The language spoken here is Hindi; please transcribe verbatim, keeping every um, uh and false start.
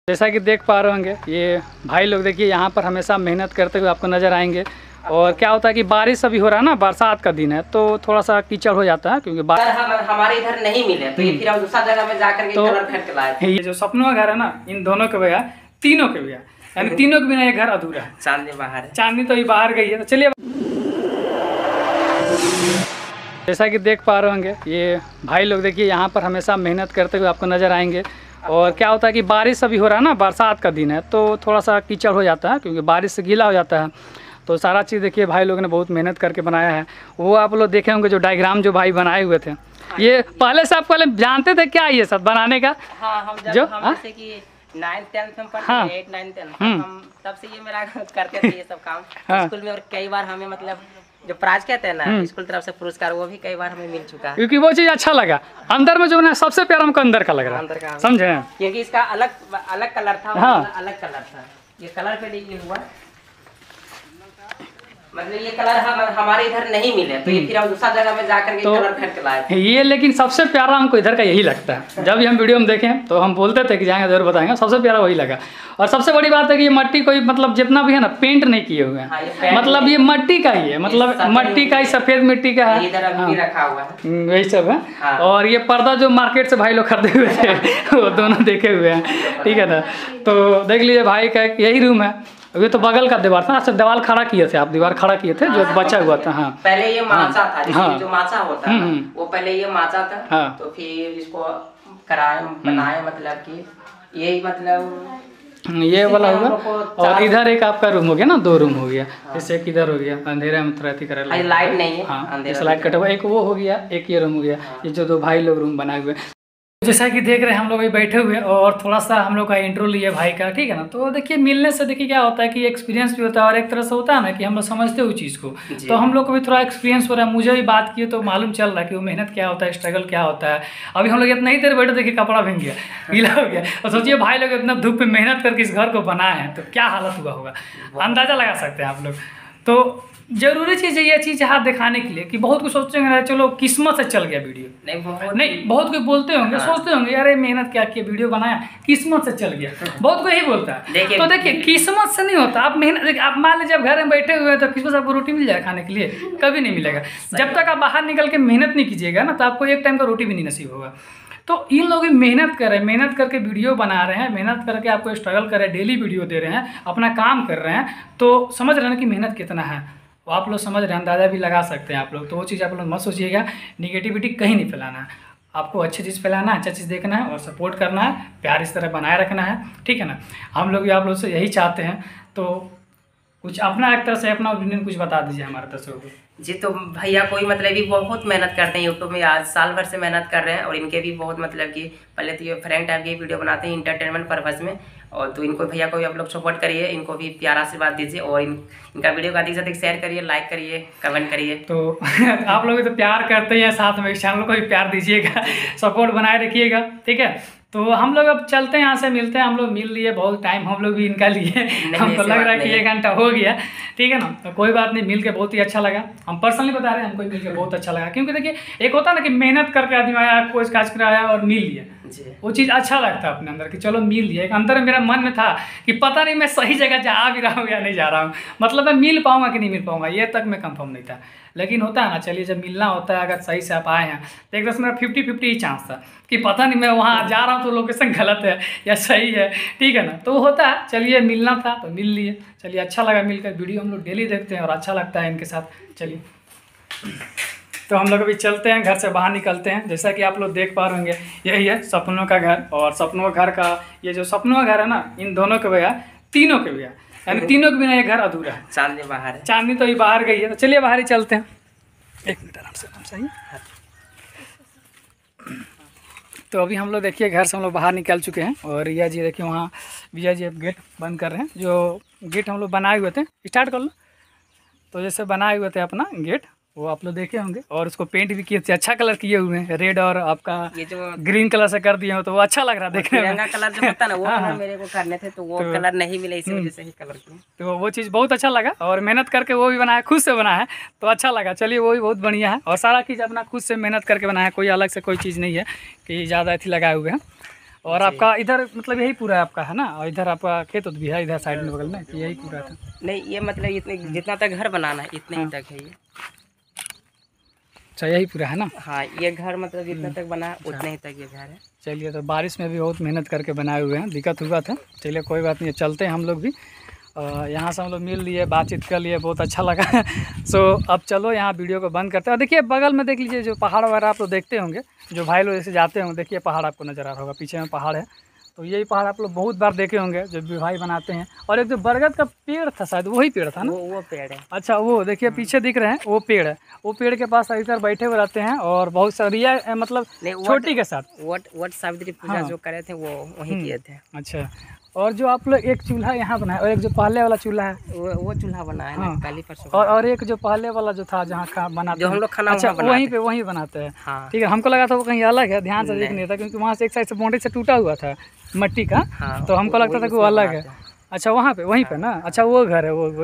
जैसा कि देख पा रहे होंगे ये भाई लोग, देखिए यहाँ पर हमेशा मेहनत करते हुए आपको नज़र आएंगे। और क्या होता है कि बारिश अभी हो रहा है ना, बरसात का दिन है तो थोड़ा सा कीचड़ हो जाता है क्योंकि हम, हमारे इधर नहीं मिले तो ये फिर हम दूसरा जगह में जाकर के तो कलर खरीद के लाए थे। ये जो सपनों का घर है ना, इन दोनों के भैया, तीनों के भैया, यानी तीनों के बिना ये घर अधूरा है। चांदनी बाहर है, चांदनी तो ये बाहर गई है। तो चलिए, जैसा कि देख पा रहे होंगे ये भाई लोग, देखिए यहाँ पर हमेशा मेहनत करते हुए आपको नज़र आएंगे। और क्या होता है कि बारिश अभी हो रहा है ना, बरसात का दिन है तो थोड़ा सा कीचड़ हो जाता है क्योंकि बारिश से गीला हो जाता है। तो सारा चीज़ देखिए भाई लोगों ने बहुत मेहनत करके बनाया है। वो आप लोग देखे होंगे जो डायग्राम जो भाई बनाए हुए थे, ये पहले से आप पहले जानते थे क्या ये सब बनाने का? हाँ, हम जब जो हम जैसे कि नाइन्थ टेंथ में पढ़ते हाँ। थे, एट नाइन टेंथ, हम तब से ये मेरा करते थे ये सब काम हाँ। स्कूल में। और कई बार हमें मतलब जो प्राइज कहते हैं ना स्कूल तरफ से पुरस्कार, वो भी कई बार हमें मिल चुका है क्योंकि वो चीज़ अच्छा लगा। अंदर में जो ना सबसे प्यारा हमको अंदर का लग रहा अंदर का, है, समझे? क्योंकि इसका अलग अलग कलर था। हाँ। अलग कलर था, ये कलर पे ये हुआ, मतलब ये कलर हम हमारे इधर नहीं मिले तो ये फिर हम दूसरा जगह में जाकर के तो कलर खरीद के लाए थे। ये लेकिन सबसे प्यारा हमको इधर का यही लगता है। जब भी हम वीडियो में देखें तो हम बोलते थे कि जाएंगे जरूर बताएंगे, सबसे प्यारा वही लगा। और सबसे बड़ी बात है कि ये मट्टी कोई मतलब जितना भी है ना पेंट नहीं किए हुए हैं। हाँ, ये मतलब ये मट्टी का ही है, मतलब मट्टी का ही, सफेद मिट्टी का है। इधर अभी रखा हुआ है, वही सब है। हाँ। और ये पर्दा जो मार्केट से भाई लोग खरीदे हुए थे वो दोनों देखे हुए हैं, ठीक है ना? तो देख लीजिए भाई का यही रूम है। ये तो बगल का दीवार था, अच्छा दीवार खड़ा किए थे आप, दीवार खड़ा किए थे जो बचा हुआ था। हाँ, पहले ये माचा था, जैसे हाँ। जो माचा होता है वो पहले ये माचा था। हाँ। तो फिर इसको कराए बनाए, मतलब कि यही मतलब ये वाला होगा। और इधर एक आपका रूम हो गया ना, दो रूम हो गया। जैसे एक इधर हो गया, अंधेरा में थोड़ा कर लाइट नहीं है। हाँ, जैसे लाइट कटा हुआ, एक वो हो गया, एक ये रूम हो गया। ये जो दो भाई लोग रूम बनाए हुए, जैसा कि देख रहे हैं हम लोग अभी बैठे हुए और थोड़ा सा हम लोग का इंट्रो लिए भाई का, ठीक है ना? तो देखिए मिलने से देखिए क्या होता है कि एक्सपीरियंस भी होता है और एक तरह से होता है ना कि हम लोग समझते हैं उस चीज़ को। तो हम लोग को भी थोड़ा एक्सपीरियंस हो रहा है, मुझे भी बात की तो मालूम चल रहा है कि वो मेहनत क्या होता है, स्ट्रगल क्या होता है। अभी हम लोग इतना ही देर बैठे, देखिए कपड़ा भीग गया, गीला हो गया। और सोचिए भाई लोग इतना धूप में मेहनत करके इस घर को बनाए हैं तो क्या हालत हुआ होगा, अंदाज़ा लगा सकते हैं आप लोग। तो जरूरी चीज़ है ये चीज़ हाथ दिखाने के लिए कि बहुत कुछ सोचते होंगे चलो किस्मत से चल गया वीडियो, नहीं बहुत नहीं बहुत कोई बोलते होंगे, हाँ। सोचते होंगे यार ये मेहनत क्या किया, वीडियो बनाया, किस्मत से चल गया, बहुत कोई यही बोलता है। देखिए तो देखिए किस्मत से नहीं होता। आप मेहनत, आप मान लीजिए आप घर में बैठे हुए हैं तो किस्मत से आपको रोटी मिल जाए खाने के लिए? कभी नहीं मिलेगा। जब तक आप बाहर निकल के मेहनत नहीं कीजिएगा ना तो आपको एक टाइम का रोटी भी नहीं नसीब होगा। तो इन लोग मेहनत कर रहे हैं, मेहनत करके वीडियो बना रहे हैं, मेहनत करके आपको स्ट्रगल कर रहे हैं, डेली वीडियो दे रहे हैं, अपना काम कर रहे हैं, तो समझ रहे हैं कि मेहनत कितना है। वो आप लोग समझ रहे हैं, अंदाज़ा भी लगा सकते हैं आप लोग। तो वो चीज़ आप लोग मत सोचिएगा, निगेटिविटी कहीं नहीं फैलाना है। आपको अच्छी चीज़ फैलाना है, अच्छा चीज़ देखना है और सपोर्ट करना है, प्यार इस तरह बनाए रखना है, ठीक है ना? हम लोग भी आप लोग से यही चाहते हैं। तो कुछ अपना एक तरह से अपना ओपिनियन कुछ बता दीजिए हमारे दर्शकों को। जी, तो भैया कोई मतलब भी बहुत मेहनत करते हैं यूट्यूब में, आज साल भर से मेहनत कर रहे हैं। और इनके भी बहुत मतलब कि पहले तो ये फ्रैंक टाइप की वीडियो बनाते हैं इंटरटेनमेंट पर्पज़ में। और तो इनको भैया को भी आप लोग सपोर्ट करिए, इनको भी प्यार आशीर्वाद दीजिए और इन इनका वीडियो का अधिक से अधिक शेयर करिए, लाइक करिए, कमेंट करिए। तो आप लोग तो प्यार करते हैं, साथ में चैनल को भी प्यार दीजिएगा, सपोर्ट बनाए रखिएगा, ठीक है? तो हम लोग अब चलते हैं, यहाँ से मिलते हैं। हम लोग मिल लिए, बहुत टाइम हम लोग भी इनका लिए, हमको लग रहा है कि एक घंटा हो गया, ठीक है ना? तो कोई बात नहीं, मिल के बहुत ही अच्छा लगा। हम पर्सनली बता रहे हैं, हमको मिल के बहुत अच्छा लगा। क्योंकि देखिए एक होता है ना कि मेहनत करके आदमी आया, कोई काज कराया और मिल लिया, वो चीज़ अच्छा लगता है अपने अंदर कि चलो मिल लिया। एक अंदर मेरा मन में था कि पता नहीं मैं सही जगह जा भी रहा हूँ या नहीं जा रहा हूँ, मतलब मैं मिल पाऊँगा कि नहीं मिल पाऊँगा, ये तक मैं कंफर्म नहीं था। लेकिन होता है ना, चलिए जब मिलना होता है, अगर सही से आप आए हैं तो एक तरह से मेरा फिफ्टी फिफ्टी ही चांस था कि पता नहीं मैं वहाँ जा रहा हूँ तो लोकेशन गलत है या सही है, ठीक है ना? तो होता है, चलिए मिलना था तो मिल लिए। चलिए अच्छा लगा मिलकर, वीडियो हम लोग डेली देखते हैं और अच्छा लगता है इनके साथ। चलिए तो हम लोग अभी चलते हैं, घर से बाहर निकलते हैं। जैसा कि आप लोग देख पा रहे होंगे यही है सपनों का घर। और सपनों का घर का ये जो सपनों का घर है ना, इन दोनों के भैया, तीनों के भैया, यानी तीनों के बिना ये घर अधूरा है। चांदनी बाहर है, चांदनी तो ये बाहर गई है। तो चलिए बाहर ही चलते हैं। एक मिनट आराम से, आराम से ही। तो अभी हम लोग देखिए घर से हम लोग बाहर निकल चुके हैं और रिया जी देखिए वहाँ भैया जी अब गेट बंद कर रहे हैं। जो गेट हम लोग बनाए हुए थे, स्टार्ट कर लो। तो जैसे बनाए हुए थे अपना गेट, वो आप लोग देखे होंगे और उसको पेंट भी किए थे, अच्छा कलर किए हुए हैं, रेड और आपका ये जो ग्रीन कलर से कर दिए हो तो वो अच्छा लग रहा है देखने में। कलर जो होता है ना वो कलर मेरे को करने थे तो वो तो, कलर नहीं मिले, इसी वजह से ही कलर किया। तो वो चीज़ बहुत अच्छा लगा और मेहनत करके वो भी बनाया, खुद से बनाया है तो अच्छा लगा। चलिए वो भी बहुत बढ़िया है और सारा चीज़ अपना खुद से मेहनत करके बनाया है, कोई अलग से कोई चीज़ नहीं है कि ज़्यादा अथी लगाए हुए हैं। और आपका इधर मतलब यही पूरा है आपका, है ना? और इधर आपका खेत उत भी है इधर साइड में बगल में, कि यही पूरा था? नहीं, ये मतलब इतने जितना तक घर बनाना है इतने ही तक है ये। अच्छा, यही पूरा है ना? हाँ, ये घर मतलब जितना तक बना है उतने ही तक ये घर है। चलिए, तो बारिश में भी बहुत मेहनत करके बनाए हुए हैं, दिक्कत हुआ था। चलिए कोई बात नहीं, चलते हैं हम लोग भी। यहाँ से हम लोग मिल लिए, बातचीत कर लिए, बहुत अच्छा लगा। सो अब चलो यहाँ वीडियो को बंद करते हैं। देखिए बगल में देख लीजिए, जो पहाड़ वगैरह आप लोग देखते होंगे, जो भाई लोग जैसे जाते होंगे, देखिए पहाड़ आपको नज़र आ रहा होगा, पीछे में पहाड़ है। तो यही पहाड़ आप लोग बहुत बार देखे होंगे, जो भी भाई बनाते हैं। और एक जो बरगद का पेड़ था, शायद वही पेड़ था ना? वो वो पेड़ है। अच्छा, वो देखिए पीछे दिख रहे हैं, वो पेड़ है। वो पेड़ के पास अधिकतर बैठे हुए रहते हैं, और बहुत सरिया मतलब छोटी के साथ वट वट सावित्री पूजा हाँ। जो करे थे वो वहीं किए थे। अच्छा, और जो आप लोग एक चूल्हा यहाँ बनाया, और एक जो पहले वाला चूल्हा है, वो वो चूल्हा बना है हाँ। ना, पहली परसों। और और एक जो पहले वाला जो था, जहाँ खा बनाते जो हम लोग खाना अच्छा, वहाँ वहीं पे वहीं बनाते हैं। हाँ। ठीक है, हमको लगा था वो कहीं अलग है, ध्यान से देख नहीं था, क्योंकि वहाँ से एक साइड से बाउंड्री से टूटा हुआ था मिट्टी का। हाँ, तो हमको लगता था कि वो अलग है। अच्छा, वहाँ पे वहीं पे ना? अच्छा, वो घर है वो